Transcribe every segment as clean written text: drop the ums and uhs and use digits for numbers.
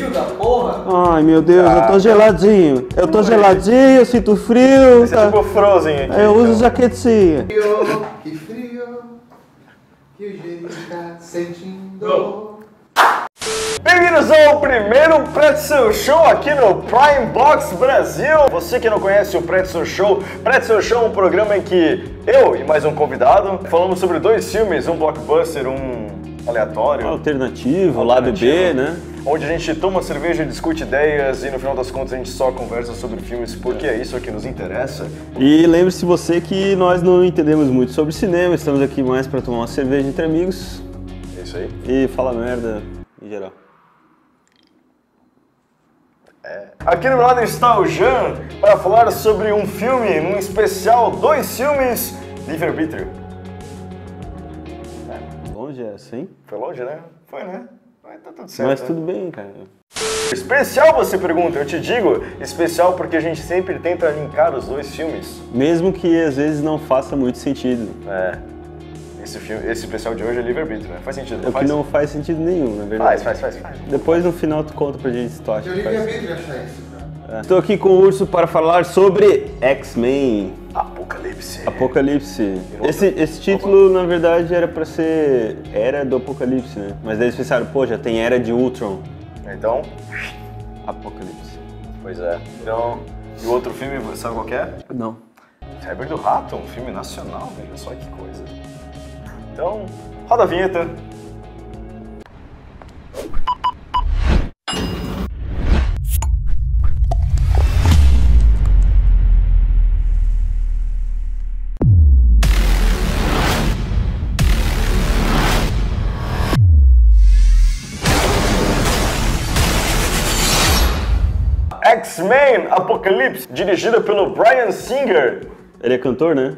frio da porra. Ai, meu Deus, eu tô geladinho. Eu tô geladinho, eu sinto frio. Esse é tipo Frozen aqui. Eu uso jaquetinha. Que frio, que o Geni tá sentindo. Bem-vindos ao primeiro Pretzel Show aqui no Prime Box Brasil. Você que não conhece o Pretzel Show é um programa em que eu e mais um convidado falamos sobre dois filmes, um blockbuster, um aleatório. Alternativo, lado B, né? Onde a gente toma cerveja, discute ideias e no final das contas a gente só conversa sobre filmes porque é isso que nos interessa. E lembre-se você que nós não entendemos muito sobre cinema, estamos aqui mais para tomar uma cerveja entre amigos. É isso aí. E falar merda em geral. Aqui do meu lado está o Jean para falar sobre um filme, num especial, dois filmes, livre-arbítrio. Longe é assim? Foi longe, né? Foi, né? Mas tá tudo certo. Mas né? tudo bem, cara. Especial, você pergunta? Eu te digo, especial porque a gente sempre tenta linkar os dois filmes. Mesmo que às vezes não faça muito sentido. Esse especial de hoje é livre-arbítrio, né? Faz sentido, O que não faz sentido nenhum, na verdade. Faz. Depois no final tu conta pra gente se tu acha Eu que faz. livre-arbítrio achar isso, cara. Estou aqui com o Urso para falar sobre X-Men Apocalipse. Apocalipse. Esse título, na verdade, era pra ser Era do Apocalipse, né? Mas daí eles pensaram, pô, já tem Era de Ultron. Então, Apocalipse. pois é. Então, e o outro filme, sabe qual que é? Não. Febre do Rato, um filme nacional, veja só que coisa. Então, roda a vinheta. X-Men Apocalipse, dirigida pelo Bryan Singer. Ele é cantor, né?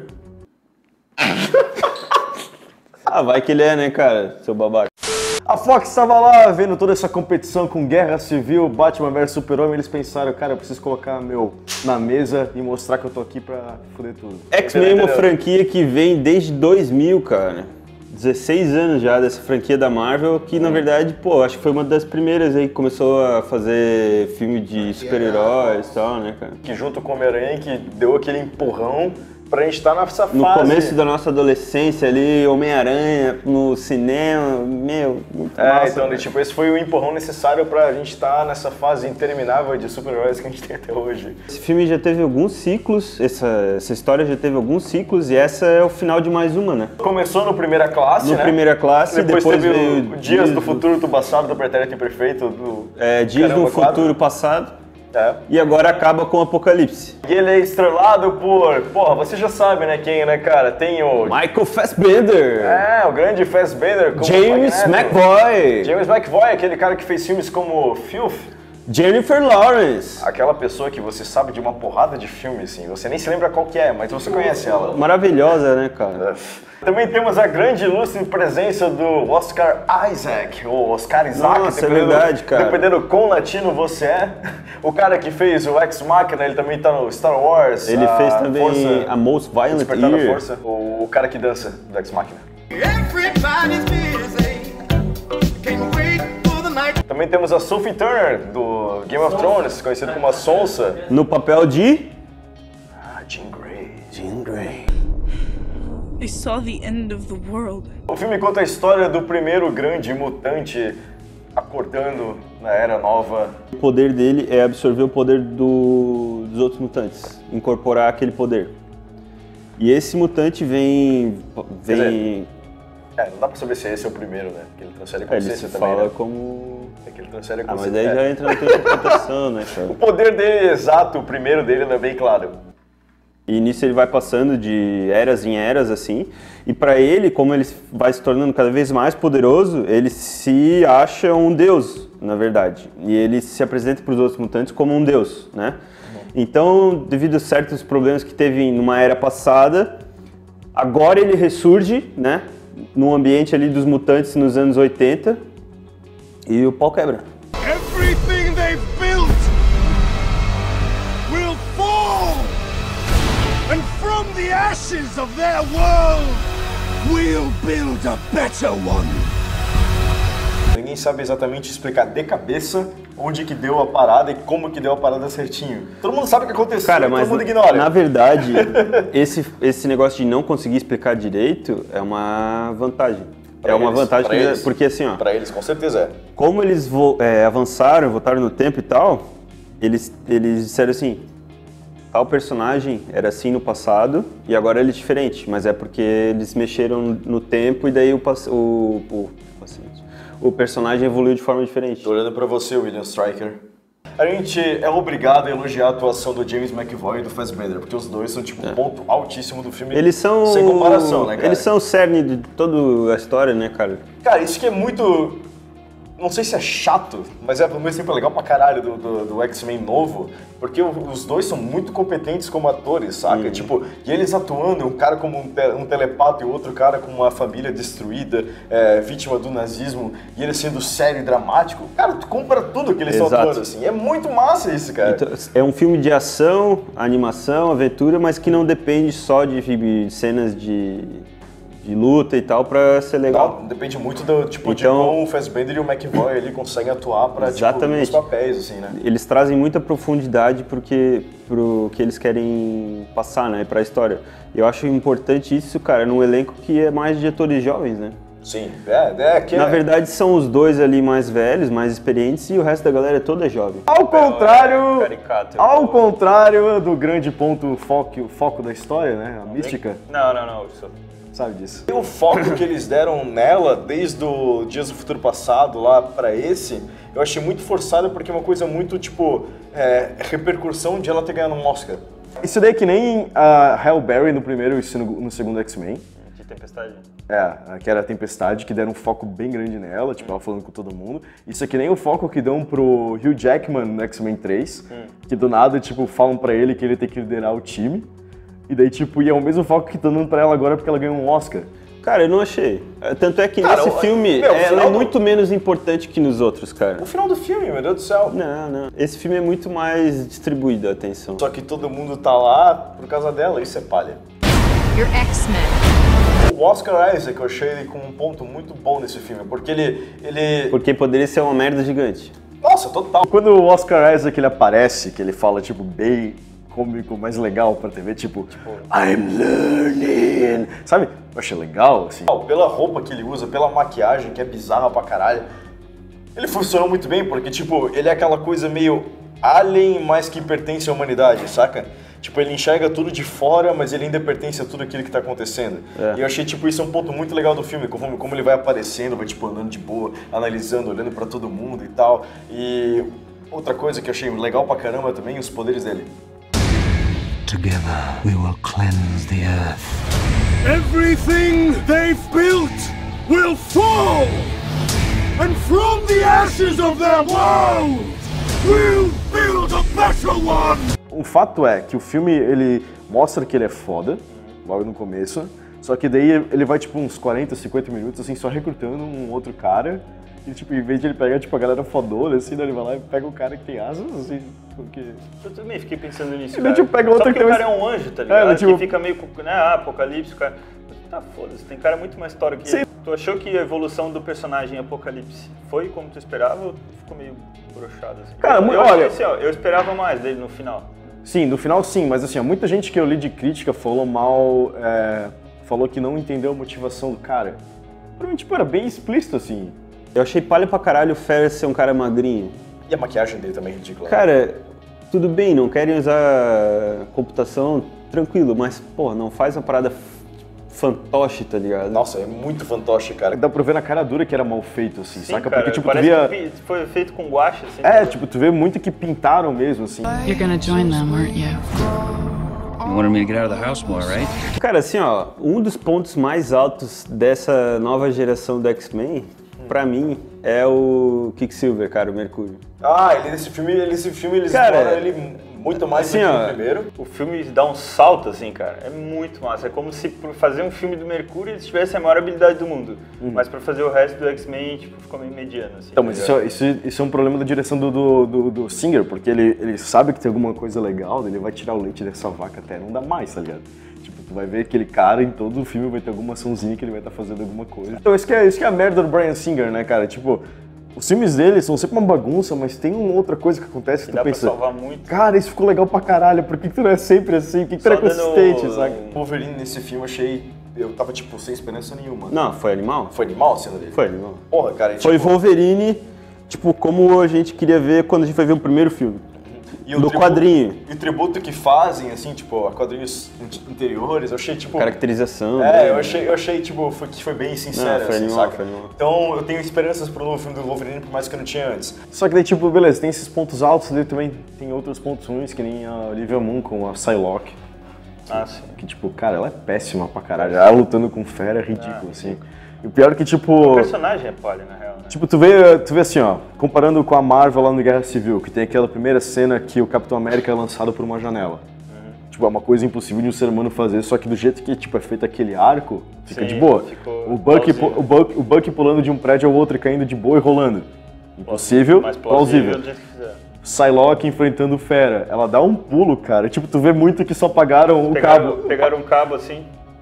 Ah, vai que ele é, né, cara? Seu babaca. A Fox estava lá vendo toda essa competição com Guerra Civil, Batman vs Super-Homem, eles pensaram, cara, eu preciso colocar meu na mesa e mostrar que eu tô aqui pra foder tudo. X-Men é uma franquia que vem desde 2000, cara. 16 anos já dessa franquia da Marvel, que na verdade, pô, acho que foi uma das primeiras aí que começou a fazer filme de super-heróis e tal, né, cara? Que junto com o Homem-Aranha que deu aquele empurrão pra gente estar nessa fase. No começo da nossa adolescência ali, Homem-Aranha no cinema, meu, muito massa. Então, tipo, esse foi o empurrão necessário pra gente estar nessa fase interminável de super-heróis que a gente tem até hoje. Esse filme já teve alguns ciclos, essa história já teve alguns ciclos e essa é o final de mais uma, né? Começou no Primeira Classe, No né? Primeira Classe, depois teve veio o Dias do Futuro, do Passado, do Pretérito Imperfeito, do... Dias do Caramba, Futuro Passado. E agora acaba com o Apocalipse. E ele é estrelado por... Porra, você já sabe, né, quem, né, cara? Tem o... Michael Fassbender. O grande Fassbender. Como James McAvoy. James McAvoy, aquele cara que fez filmes como Filth. Jennifer Lawrence. Aquela pessoa que você sabe de uma porrada de filmes, assim. Você nem se lembra qual que é, mas você conhece ela. Maravilhosa, né, cara? Também temos a grande e ilustre presença do Oscar Isaac, ou Oscar Isaac, Nossa, é verdade, cara. Dependendo quão latino você é. O cara que fez o Ex Machina, ele também tá no Star Wars. Ele fez também Força, a Most Violent Despertar da Year. Força. O cara que dança do Ex Machina. Também temos a Sophie Turner, do Game of Thrones, conhecida como a Sonsa. No papel de... Jean Grey. Jean Grey. I saw the end of the world. O filme conta a história do primeiro grande mutante acordando na Era Nova. O poder dele é absorver o poder dos outros mutantes, incorporar aquele poder. E esse mutante vem... não dá pra saber se esse é o primeiro, né? Porque ele transfere consciência também, fala né? como... É que ele transfere mas consciência. daí já entra na interpretação, né, cara? O poder dele exato, o primeiro dele, não é bem claro. E nisso ele vai passando de eras em eras, assim, e pra ele, como ele vai se tornando cada vez mais poderoso, ele se acha um deus, na verdade. E ele se apresenta pros outros mutantes como um deus, né? Então, devido a certos problemas que teve numa era passada, agora ele ressurge, né? No ambiente ali dos mutantes nos anos 80, e o pau quebra. Everything they've built will fall! And from the ashes of their world, we'll build a better one! ninguém sabe exatamente explicar de cabeça onde que deu a parada e como que deu a parada certinho. Todo mundo sabe o que aconteceu, Cara, todo mas mundo ignora. na verdade, esse negócio de não conseguir explicar direito é uma vantagem. Pra eles, porque assim, ó, pra eles com certeza é. como eles avançaram, voltaram no tempo e tal, eles disseram assim, tal personagem era assim no passado e agora ele é diferente, mas é porque eles mexeram no tempo e daí o personagem evoluiu de forma diferente. Tô olhando pra você, William Stryker. A gente é obrigado a elogiar a atuação do James McAvoy e do Fassbender, porque os dois são tipo um ponto altíssimo do filme. Eles são sem comparação, né, cara? Eles são o cerne de toda a história, né, cara? Cara, isso que é muito... Não sei se é chato, mas ao mesmo tempo é legal pra caralho do X-Men novo, porque os dois são muito competentes como atores, saca? Tipo, e eles atuando, um cara como um telepata e o outro cara com uma família destruída, vítima do nazismo, e ele sendo sério e dramático. Cara, tu compra tudo que eles estão atuando, assim. É muito massa isso, cara. Então, é um filme de ação, animação, aventura, mas que não depende só de cenas de luta e tal pra ser legal. Não, depende muito do tipo de como o Fassbender e o McAvoy ali conseguem atuar pra exatamente. Tipo, os papéis, assim, né? Eles trazem muita profundidade pro que eles querem passar, né, pra história. Eu acho importante isso, cara, num elenco que é mais de atores jovens, né? Sim, Na verdade são os dois ali mais velhos, mais experientes e o resto da galera toda é jovem. Ao contrário do grande ponto, foco da história, né, a mística. Não, isso... Sabe disso. E o foco que eles deram nela, desde o Dias do Futuro Passado lá pra esse, eu achei muito forçado porque é uma coisa muito, tipo, repercussão de ela ter ganhado um Oscar. Isso daí é que nem a Halle Berry no primeiro e no segundo X-Men. De Tempestade. Que era a Tempestade, que deram um foco bem grande nela, tipo, ela falando com todo mundo. Isso é que nem o foco que dão pro Hugh Jackman no X-Men 3, que do nada, tipo, falam pra ele que ele tem que liderar o time. E daí, tipo, e é o mesmo foco que estão dando pra ela agora porque ela ganhou um Oscar. Cara, eu não achei. Tanto é que nesse filme, ela é muito menos importante que nos outros, cara. O final do filme, meu Deus do céu. Não. Esse filme é muito mais distribuído, a atenção. Só que todo mundo tá lá por causa dela, isso é palha. Your X-Men. O Oscar Isaac, eu achei ele com um ponto muito bom nesse filme, porque ele... Porque poderia ser uma merda gigante. Nossa, total. Quando o Oscar Isaac ele aparece, que ele fala, tipo, bem cômico, mais legal pra TV, tipo I'm learning, sabe? Eu achei legal, assim. Pela roupa que ele usa, pela maquiagem, que é bizarra pra caralho, ele funcionou muito bem, porque, tipo, ele é aquela coisa meio alien, mas que pertence à humanidade, saca? Tipo, ele enxerga tudo de fora, mas ele ainda pertence a tudo aquilo que tá acontecendo. E eu achei, tipo, isso é um ponto muito legal do filme, como ele vai aparecendo, vai, tipo, andando de boa, analisando, olhando pra todo mundo e tal. E outra coisa que eu achei legal pra caramba também, os poderes dele. Together we will cleanse the earth. Everything they've built will fall, and from the ashes of their world we'll build a better one. O fato é que o filme ele mostra que ele é foda logo no começo, só que daí ele vai tipo uns 40, 50 minutos assim só recrutando um outro cara. E, tipo, em vez de ele pegar, tipo, a galera fodona, assim, ele vai lá e pega o cara que tem asas, assim, porque... Eu também fiquei pensando nisso, ele, tipo, pega outro que o cara é um anjo, tá ligado? Tipo... Que fica meio, né, Apocalipse, o cara... Tá, foda-se, tem cara muito mais história que ele. Tu achou que a evolução do personagem Apocalipse foi como tu esperava ou ficou meio broxado, assim? Cara, olha... Assim, ó, eu esperava mais dele no final. Sim, no final sim, mas assim, muita gente que eu li de crítica falou mal, falou que não entendeu a motivação do cara. Pra mim, tipo, era bem explícito, assim. Eu achei palha pra caralho o Ferris ser um cara magrinho. E a maquiagem dele também é ridícula. Cara, tudo bem, não querem usar computação, tranquilo, mas, pô, não faz uma parada fantoche, tá ligado? Nossa, é muito fantoche, cara. Dá pra ver na cara dura que era mal feito, assim, sim, saca? Cara, porque, tipo, parece tu via... que foi feito com guache, assim. Tipo, tu vê muito que pintaram mesmo, assim. You're gonna join them, aren't you? You wanted me to get out of the house more, right? Cara, assim, ó, um dos pontos mais altos dessa nova geração do X-Men, pra mim, é o Quicksilver, cara, o Mercúrio. Nesse filme eles exploram ele muito mais assim, do que no primeiro. O filme dá um salto, assim, cara, é muito massa. É como se por fazer um filme do Mercúrio eles tivessem a maior habilidade do mundo. Mas pra fazer o resto do X-Men, tipo, ficou meio mediano, assim. Então, mas isso é um problema da direção do Singer, porque ele sabe que tem alguma coisa legal, ele vai tirar o leite dessa vaca até não dá mais, tá ligado? Tipo, tu vai ver aquele cara em todo o filme, vai ter alguma açãozinha que ele vai estar fazendo alguma coisa. Então, isso que é a merda do Bryan Singer, né, cara? Tipo, os filmes dele são sempre uma bagunça, mas tem uma outra coisa que acontece que tu Dá pra pensa, salvar muito. cara, isso ficou legal pra caralho, por que tu não é sempre assim? Por que tu não é consistente, sabe? O Wolverine nesse filme eu tava tipo sem esperança nenhuma. Não, foi animal? Foi animal a cena dele? Foi animal. Porra, cara, e, Foi tipo, Wolverine, tipo, como a gente queria ver quando a gente foi ver o primeiro filme. e o do quadrinho. E o tributo que fazem, assim, tipo, a quadrinhos anteriores, eu achei, tipo... Caracterização. eu achei, tipo, que foi bem sincero, Foi assim, animal, saca? foi animal. Então, eu tenho esperanças pro novo filme do Wolverine, por mais que eu não tinha antes. Só que daí, tipo, beleza, tem esses pontos altos, daí também tem outros pontos ruins, que nem a Olivia Munn com a Psylocke. Ah, sim. Que, tipo, cara, ela é péssima pra caralho. Ela lutando com fera é ridículo, assim. E o pior é que, tipo... O personagem é pole, na real, né? Tipo, tu vê assim, ó, comparando com a Marvel lá no Guerra Civil, que tem aquela primeira cena que o Capitão América é lançado por uma janela. Tipo, é uma coisa impossível de um ser humano fazer, só que do jeito que, tipo, é feito aquele arco, fica Sim, de boa. ficou O Bucky pulando de um prédio ao outro e caindo de boa e rolando. Impossível, Mas plausível. do jeito que fizeram. Psylocke enfrentando o Fera, ela dá um pulo, cara. Tipo, tu vê muito que só apagaram o cabo. Pegaram um cabo assim.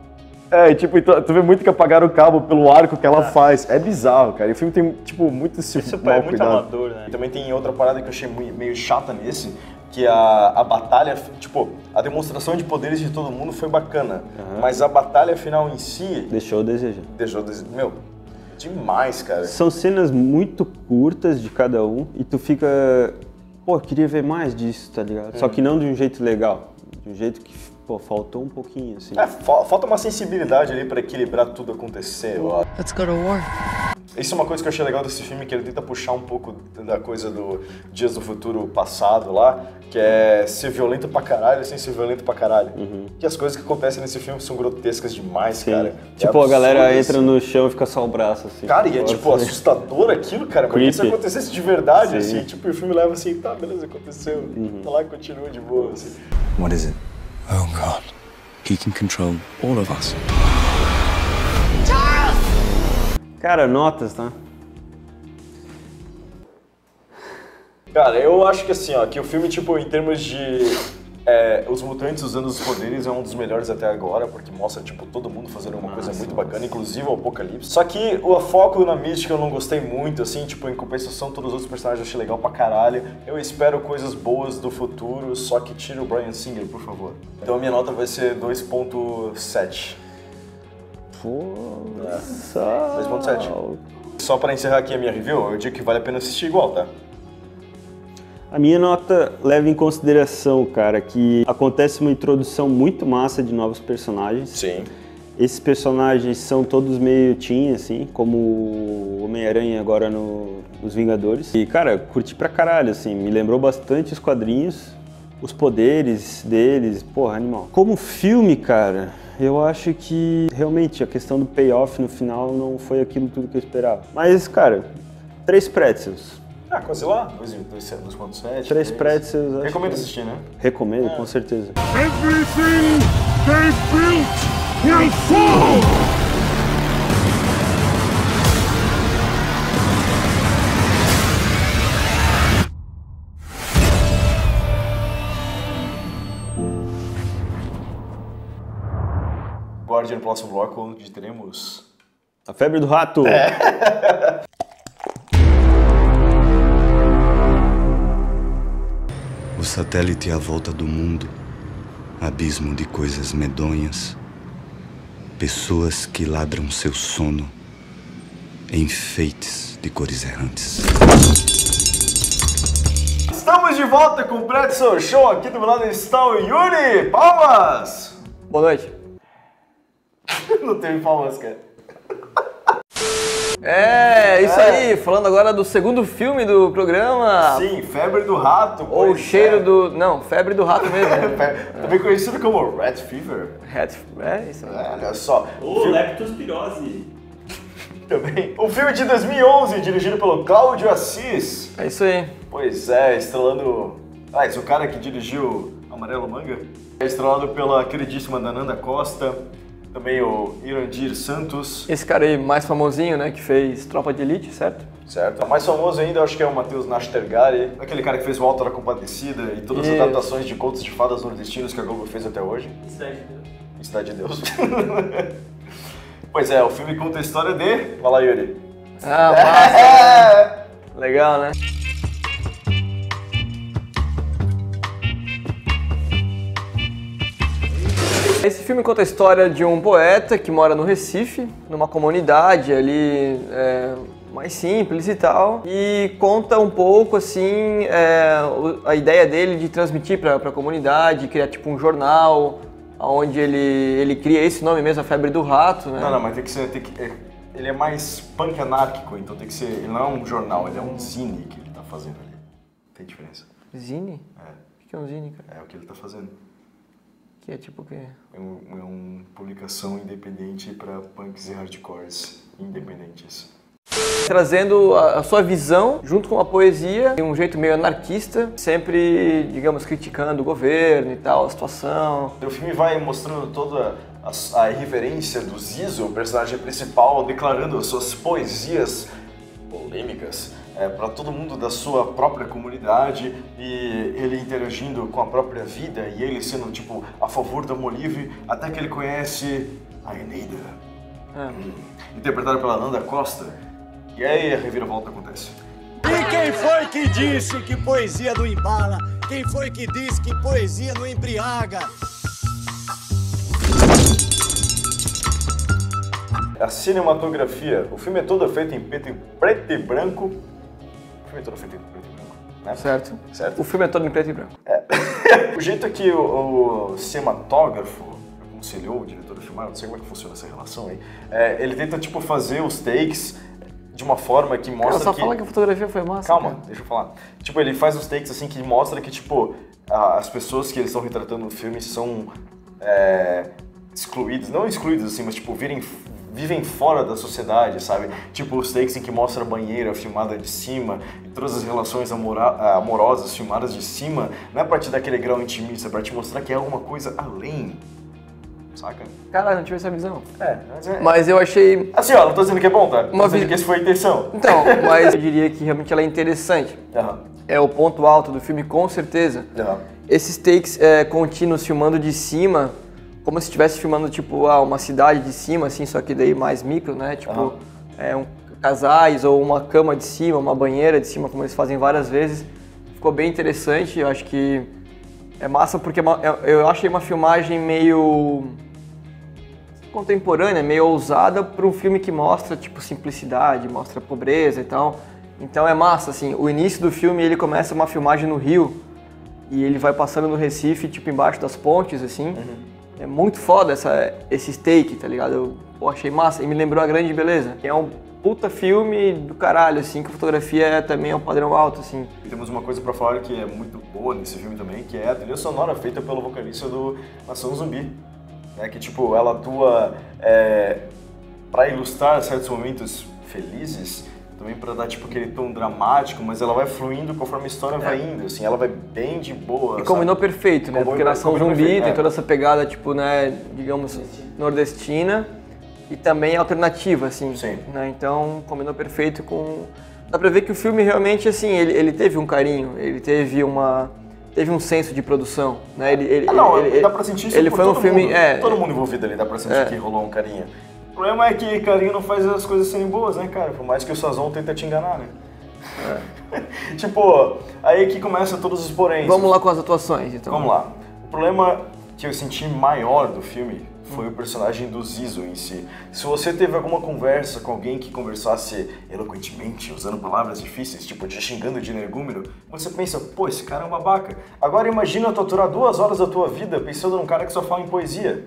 É, e, tipo, tu vê muito que apagaram o cabo pelo arco que ela faz. É bizarro, cara. E o filme tem, tipo, muito esse Isso mal é muito cuidado. amador, né? E também tem outra parada que eu achei meio chata nesse, que a batalha, tipo, a demonstração de poderes de todo mundo foi bacana, mas a batalha final em si Deixou a desejar. meu, demais, cara. São cenas muito curtas de cada um e tu fica... Pô, eu queria ver mais disso, tá ligado? Só que não de um jeito legal. De um jeito que, pô, faltou um pouquinho, assim. Falta uma sensibilidade ali pra equilibrar tudo acontecer, eu acho. Let's go to war. Isso é uma coisa que eu achei legal desse filme, que ele tenta puxar um pouco da coisa do Dias do Futuro passado lá, que é ser violento pra caralho sem ser violento pra caralho. Que as coisas que acontecem nesse filme são grotescas demais, Sim. cara. Tipo, É a galera absurdo, entra assim. no chão e fica só o braço, assim. Cara, e é tipo Nossa, assustador aquilo, cara. Porque se Creepy. acontecesse de verdade, Sim. assim, tipo, o filme leva assim, tá, beleza, aconteceu. Tá lá e continua de boa, assim. What is it? Oh God. He can control all of us. Cara, notas, tá? Cara, eu acho que assim, ó, que o filme, tipo, em termos de os mutantes usando os poderes é um dos melhores até agora, porque mostra, tipo, todo mundo fazendo uma coisa muito bacana, inclusive o Apocalipse. Só que o foco na mística eu não gostei muito, assim, tipo, em compensação, todos os outros personagens eu achei legal pra caralho. Eu espero coisas boas do futuro, só que tira o Bryan Singer, por favor. Então a minha nota vai ser 2.7. Pô, 2.7. Só pra encerrar aqui a minha review, eu digo que vale a pena assistir igual, tá? A minha nota leva em consideração, cara, que acontece uma introdução muito massa de novos personagens. Sim. Esses personagens são todos meio teen, assim, como o Homem-Aranha agora nos Vingadores. E, cara, curti pra caralho, assim, me lembrou bastante os quadrinhos, os poderes deles, porra, animal. Como filme, cara, eu acho que realmente a questão do payoff no final não foi aquilo tudo que eu esperava. Mas, cara, 3 pretzels. Ah, quase lá, 2.7. 3 pretzels, acho Recomendo que... assistir, né? Recomendo, com certeza. Everything they've built will fall! Guarde no próximo bloco, onde teremos... A febre do rato! O satélite à volta do mundo, abismo de coisas medonhas, pessoas que ladram seu sono, enfeites de cores errantes. Estamos de volta com o Pretzel Show, aqui do meu lado está o Yuri! Palmas! Boa noite. Não teve palmas, cara. É, isso aí, falando agora do segundo filme do programa. Sim, Febre do Rato. Ou pois Cheiro é. do... Não, Febre do Rato mesmo. Também conhecido como Rat Fever. É, isso aí. Olha só. Ô, leptospirose! Também. O filme de 2011, dirigido pelo Cláudio Assis. É isso aí. Pois é, estrelando... Ah, esse é o cara que dirigiu Amarelo Manga. É estrelado pela queridíssima Nananda Costa. Também o Irandir Santos. Esse cara aí mais famosinho, né, que fez Tropa de Elite, certo? Certo. O mais famoso ainda, eu acho que é o Matheus Nastergari. Aquele cara que fez o Alto da Compadecida e todas as Isso. adaptações de contos de fadas nordestinos que a Globo fez até hoje. Cidade de Deus. Pois é, o filme conta a história de... Vai lá, Yuri. Ah, massa. Legal, né? Esse filme conta a história de um poeta que mora no Recife, numa comunidade ali mais simples e tal, e conta um pouco assim a ideia dele de transmitir para a comunidade, criar tipo um jornal, onde ele cria esse nome mesmo, a Febre do Rato, né? Não, mas tem que ser, ele é mais punk anárquico, então tem que ser, ele não é um jornal, ele é um zine que ele tá fazendo ali. Tem diferença. Zine? É. O que é um zine, cara? É o que ele tá fazendo. Que é tipo o quê? É uma publicação independente para punks e hardcores independentes. Trazendo a sua visão junto com a poesia, de um jeito meio anarquista, sempre, digamos, criticando o governo e tal, a situação. O filme vai mostrando toda a irreverência do Zizo, o personagem principal, declarando as suas poesias polêmicas para todo mundo da sua própria comunidade, e ele interagindo com a própria vida e ele sendo tipo a favor do amor livre, até que ele conhece a Eneida, interpretada pela Nanda Costa, e aí a reviravolta acontece. E quem foi que disse que poesia não embala? Quem foi que disse que poesia não embriaga? A cinematografia, o filme é todo feito em preto e branco. O filme é todo feito em preto e branco, né? Certo. O filme é todo em preto e branco. O jeito que o cinematógrafo aconselhou o diretor a filmar, não sei como é que funciona essa relação aí, ele tenta tipo fazer os takes de uma forma que mostra só fala que a fotografia foi massa. Calma, cara. deixa eu falar. Tipo, ele faz os takes assim que mostra que tipo as pessoas que eles estão retratando no filme são excluídas, não excluídas assim, mas tipo vivem fora da sociedade, sabe? Tipo, os takes em que mostra a banheira filmada de cima e todas as relações amorosas filmadas de cima, não é pra te dar aquele grau intimista, é pra te mostrar que é alguma coisa além, saca? Caralho, não tive essa visão. Mas Mas eu achei... assim, ó, não tô dizendo que é bom, tá? Tô dizendo que essa foi a intenção. Então, mas eu diria que realmente ela é interessante. É o ponto alto do filme, com certeza. Esses takes contínuos filmando de cima, como se estivesse filmando, tipo, uma cidade de cima, assim, só que daí mais micro, né? Tipo, casais ou uma cama de cima, uma banheira de cima, como eles fazem várias vezes. Ficou bem interessante, eu acho que é massa porque eu achei uma filmagem meio contemporânea, meio ousada para um filme que mostra, tipo, simplicidade, mostra pobreza e tal. Então é massa, assim, o início do filme ele começa uma filmagem no Rio e ele vai passando no Recife, tipo, embaixo das pontes, assim. É muito foda esse take, tá ligado? Eu achei massa e me lembrou A Grande Beleza. É um puta filme do caralho, assim, que a fotografia também é um padrão alto, assim. E temos uma coisa pra falar que é muito boa nesse filme também, que é a trilha sonora feita pelo vocalista do Nação Zumbi. Né? Que, tipo, ela atua pra ilustrar certos momentos felizes, também pra dar, tipo, aquele tom dramático, mas ela vai fluindo conforme a história vai indo, assim, ela vai bem de boa, E combinou perfeito, né? Porque Nação Zumbi tem toda essa pegada, tipo, né, digamos, nordestina e também alternativa, assim. Sim. Né? Então, combinou perfeito com... Dá pra ver que o filme realmente, assim, ele teve um carinho, ele teve um senso de produção, né? Dá pra sentir isso ele por foi todo um filme, mundo. Todo mundo envolvido ali, dá pra sentir que rolou um carinho. O problema é que carinho não faz as coisas serem boas, né, cara? Por mais que o Sazon tenta te enganar, né? Tipo, aí que começa todos os poréns. Vamos lá com as atuações, então. Vamos lá. O problema que eu senti maior do filme foi o personagem do Zizo em si. Se você teve alguma conversa com alguém que conversasse eloquentemente, usando palavras difíceis, tipo te xingando de energúmeno, você pensa, pô, esse cara é um babaca. Agora imagina tu aturar 2 horas da tua vida pensando num cara que só fala em poesia.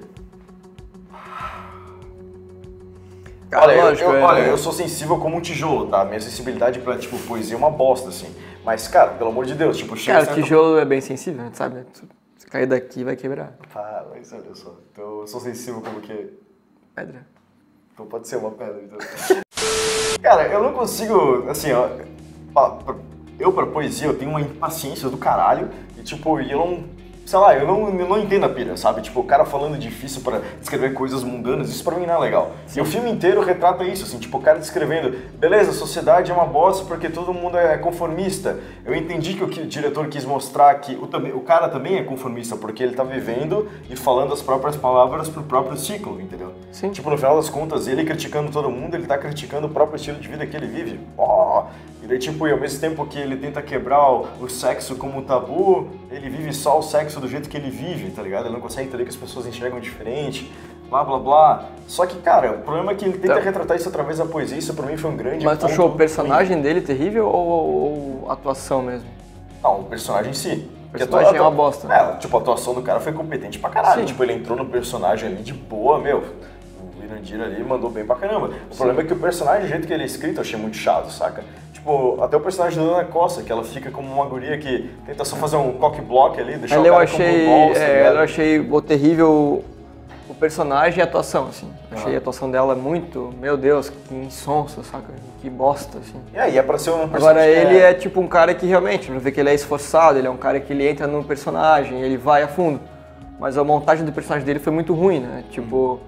Cara, lógico, eu sou sensível como um tijolo, tá? Minha sensibilidade pra, tipo, poesia é uma bosta, assim. Mas, cara, pelo amor de Deus, tipo... Cara, tijolo é bem sensível, sabe? Se cair daqui, vai quebrar. Ah, mas olha só. Então, eu sou sensível como que... Pedra. Então pode ser uma pedra, então. Cara, eu não consigo, assim, ó... pra poesia, eu tenho uma impaciência do caralho. E, tipo, eu não... Sei lá, eu não entendo a pira, sabe? Tipo, o cara falando difícil pra descrever coisas mundanas, isso pra mim não é legal. Sim. E o filme inteiro retrata isso, assim, tipo, o cara descrevendo, beleza, a sociedade é uma bosta porque todo mundo é conformista. Eu entendi que o diretor quis mostrar que o cara também é conformista, porque ele tá vivendo e falando as próprias palavras pro próprio ciclo, entendeu? Sim. Tipo, no final das contas, ele criticando todo mundo, ele tá criticando o próprio estilo de vida que ele vive. E daí, tipo, e ao mesmo tempo que ele tenta quebrar o sexo como um tabu, ele vive só o sexo do jeito que ele vive, tá ligado? Ele não consegue entender que as pessoas enxergam diferente, blá, blá, blá. Só que, cara, o problema é que ele tenta retratar isso através da poesia, isso pra mim foi um grande Mas tu ponto achou o personagem dele terrível ou a atuação mesmo? Não, o personagem em si. O personagem é uma bosta. Tipo, a atuação do cara foi competente pra caralho. Sim. Tipo, ele entrou no personagem ali de boa, meu. O Irandir ali mandou bem pra caramba. O problema é que o personagem, do jeito que ele é escrito, eu achei muito chato, saca? Tipo, até o personagem da Ana Costa, que ela fica como uma guria que tenta só fazer um cock-block ali, deixar o cara como um bolso, eu achei o terrível o personagem e a atuação, assim. Achei a atuação dela muito, meu Deus, que insonsa, saca? Que bosta, assim. E aí, é pra ser um personagem. Agora ele é tipo um cara que realmente, não vê que ele é esforçado, ele é um cara que ele entra no personagem, ele vai a fundo. Mas a montagem do personagem dele foi muito ruim, né? Tipo,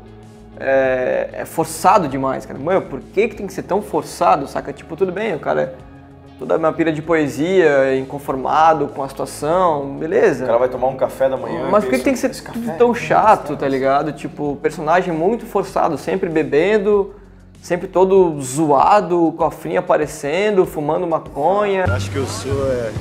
é forçado demais, cara. Mano, por que tem que ser tão forçado, saca? Tipo, tudo bem, o cara toda uma pira de poesia, inconformado com a situação, beleza. O cara vai tomar um café da manhã. Mas por que tem que ser tudo tão chato, tá ligado? Tipo, personagem muito forçado, sempre bebendo, sempre todo zoado, o cofrinho aparecendo, fumando maconha. Acho que eu sou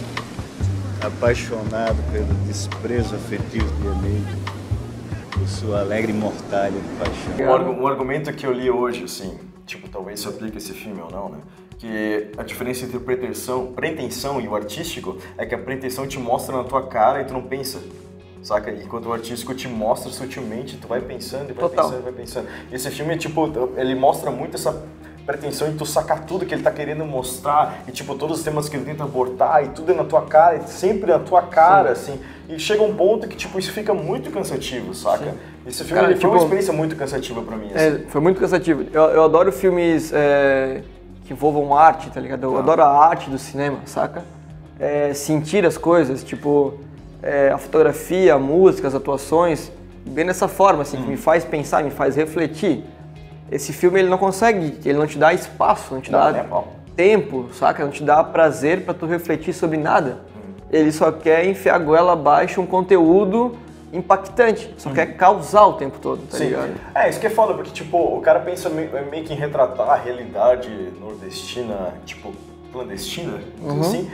apaixonado pelo desprezo afetivo de Eneide. Eu sou alegre mortalha de paixão. Um argumento que eu li hoje, assim, tipo, talvez se aplique esse filme ou não, né? Que a diferença entre pretensão e o artístico é que a pretensão te mostra na tua cara e tu não pensa, saca? Enquanto o artístico te mostra sutilmente, tu vai pensando e vai pensando e vai pensando. Esse filme, tipo, ele mostra muito essa pretensão de tu sacar tudo que ele tá querendo mostrar e, tipo, todos os temas que ele tenta abordar e tudo é na tua cara, e sempre na tua cara, assim. E chega um ponto que, tipo, isso fica muito cansativo, saca? Sim. Esse filme Cara, foi uma experiência muito cansativa pra mim, assim. Foi muito cansativo. Eu adoro filmes que envolvam arte, tá ligado? Eu adoro a arte do cinema, saca? Sentir as coisas, tipo, a fotografia, a música, as atuações, bem dessa forma, assim, que me faz pensar, me faz refletir. Esse filme, ele não consegue, ele não te dá espaço, não te dá tempo, saca? Não te dá prazer pra tu refletir sobre nada. Ele só quer enfiar a goela abaixo um conteúdo impactante, só quer causar o tempo todo, tá ligado? Isso que é foda, porque, tipo, o cara pensa meio que em retratar a realidade nordestina, tipo, clandestina, assim,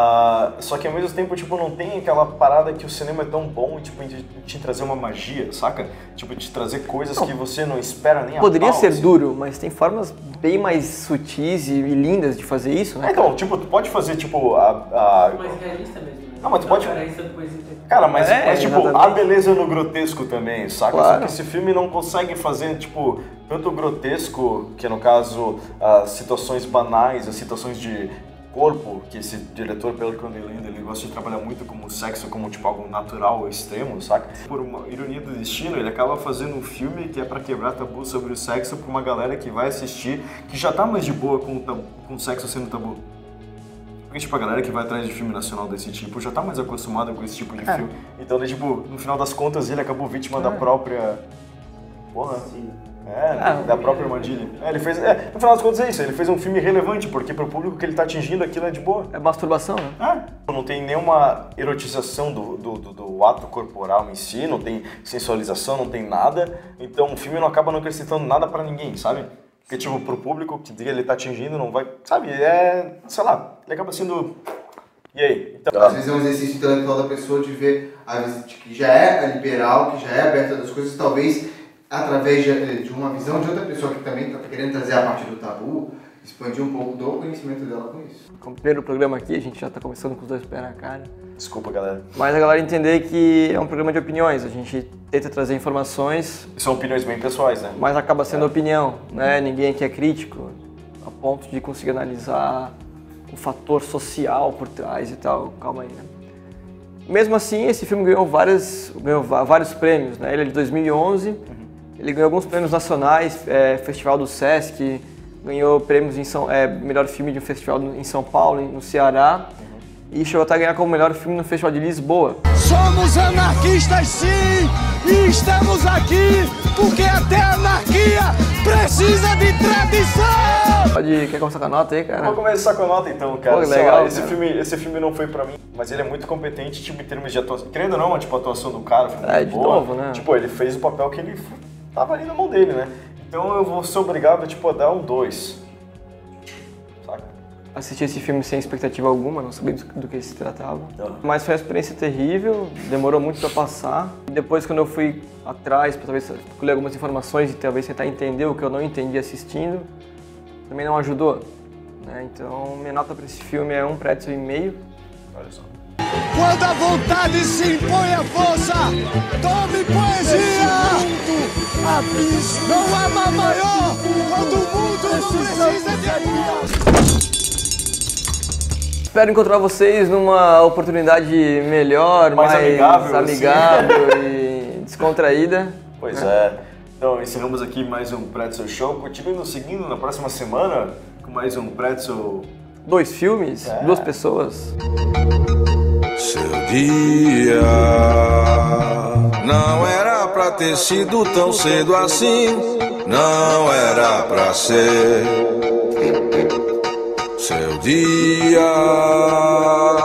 só que ao mesmo tempo, tipo, não tem aquela parada que o cinema é tão bom, tipo, de te trazer uma magia, saca? Tipo, de te trazer coisas que você não espera nem a pau. Poderia ser duro, mas tem formas bem mais sutis e lindas de fazer isso, né? Então, tipo, tu pode fazer, tipo, mais realista mesmo, né? Não, mas tu pode... Cara, mas tipo, exatamente. A beleza no grotesco também, saca? Claro. Só que esse filme não consegue fazer, tipo, tanto o grotesco, que no caso, as situações banais, as situações de corpo, que esse diretor, pelo que eu andei lendo, ele gosta de trabalhar muito como sexo, como, tipo, algo natural ou extremo, saca? Por uma ironia do destino, ele acaba fazendo um filme que é pra quebrar tabu sobre o sexo pra uma galera que vai assistir, que já tá mais de boa com o sexo sendo tabu. Porque, tipo, a galera que vai atrás de filme nacional desse tipo já tá mais acostumada com esse tipo de filme. Então, tipo, no final das contas, ele acabou vítima da própria... Porra. Da própria armadilha. Ele fez... no final das contas é isso, ele fez um filme relevante, porque pro público que ele tá atingindo aquilo é de boa. É masturbação, né? Não tem nenhuma erotização do ato corporal em si, não tem sensualização, não tem nada. Então o filme não acaba não acrescentando nada pra ninguém, sabe? Porque, tipo, pro público que ele tá atingindo, não vai... Sabe, sei lá, ele acaba sendo... E aí? Então, às vezes é um exercício intelectual da pessoa de ver que já é liberal, que já é aberta das coisas, talvez através de uma visão de outra pessoa que também está querendo trazer a parte do tabu, expandir um pouco do conhecimento dela com isso. Como primeiro programa aqui, a gente já está começando com os dois pés na cara. Desculpa, galera. Mas a galera entender que é um programa de opiniões, a gente tenta trazer informações... São opiniões bem pessoais, né? Mas acaba sendo opinião, né? Ninguém aqui é crítico, a ponto de conseguir analisar o fator social por trás e tal, calma aí, né? Mesmo assim, esse filme ganhou vários prêmios, né? Ele é de 2011, ele ganhou alguns prêmios nacionais, Festival do Sesc, ganhou prêmios melhor filme de um festival em São Paulo, no Ceará, e chegou até a ganhar como melhor filme no Festival de Lisboa. Somos anarquistas sim, e estamos aqui porque até a anarquia precisa de tradição! Quer começar com a nota aí, cara? Vou começar com a nota então, cara. Pô, legal, lá, esse filme não foi pra mim, mas ele é muito competente, tipo, em termos de atuação. Querendo ou não, tipo, a atuação do cara foi muito boa. De novo, né? Tipo, ele fez o papel que ele tava ali na mão dele, né? Então eu vou ser obrigado, tipo, a dar um 2. Saca? Assisti esse filme sem expectativa alguma, não sabia do que se tratava. Mas foi uma experiência terrível, demorou muito pra passar. E depois, quando eu fui atrás, pra talvez colher algumas informações e talvez tentar entender o que eu não entendi assistindo, também não ajudou. Né? Então, minha nota pra esse filme é 1,5 pretzel. Olha só. Quando a vontade se impõe à força, tome poesia! Não há mal maior quando o mundo não precisa de amor! Espero encontrar vocês numa oportunidade melhor, mais amigável e descontraída. Pois é. Então, encerramos aqui mais um Pretzel Show. Continue nos seguindo na próxima semana com mais um Pretzel... 2 filmes, 2 pessoas. Seu dia não era pra ter sido tão cedo assim, não era pra ser. Seu dia